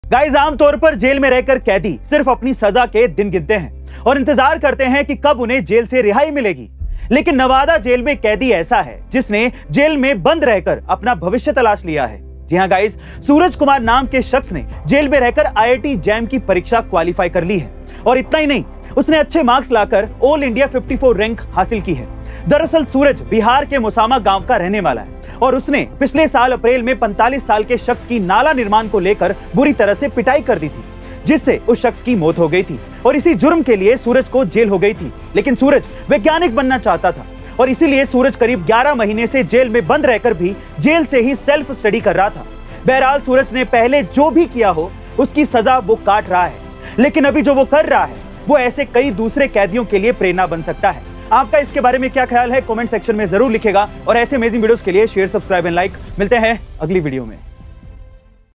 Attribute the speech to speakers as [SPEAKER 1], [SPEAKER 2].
[SPEAKER 1] Guys, आमतौर पर jail में रहकर कैदी सिर्फ अपनी सजा के दिन गिनते हैं और इंतजार करते हैं कि कब उन्हें जेल से रिहाई मिलेगी। लेकिन नवादा जेल में कैदी ऐसा है जिसने जेल में बंद रहकर अपना भविष्य तलाश लिया है। जी हाँ गाइस, सूरज कुमार नाम के शख्स ने जेल में रहकर IIT जैम की परीक्षा क्वालिफाई कर ली है और इतना ही नहीं, उसने अच्छे मार्क्स लाकर ऑल इंडिया 54 रैंक हासिल की है। दरअसल सूरज बिहार के मोसामा गांव का रहने वाला है और उसने पिछले साल अप्रैल में 45 साल के शख्स की नाला निर्माण को लेकर बुरी तरह से पिटाई कर दी थी, जिससे उस शख्स की मौत हो गई थी और इसी जुर्म के लिए सूरज को जेल हो गई थी। लेकिन सूरज वैज्ञानिक बनना चाहता था और इसीलिए सूरज करीब 11 महीने से जेल में बंद रहकर भी जेल से ही सेल्फ स्टडी कर रहा था। बहरहाल सूरज ने पहले जो भी किया हो उसकी सजा वो काट रहा है, लेकिन अभी जो वो कर रहा है वो ऐसे कई दूसरे कैदियों के लिए प्रेरणा बन सकता है। आपका इसके बारे में क्या ख्याल है? कमेंट सेक्शन में जरूर लिखेगा और ऐसे अमेजिंग वीडियोस के लिए शेयर, सब्सक्राइब एंड लाइक। मिलते हैं अगली वीडियो में।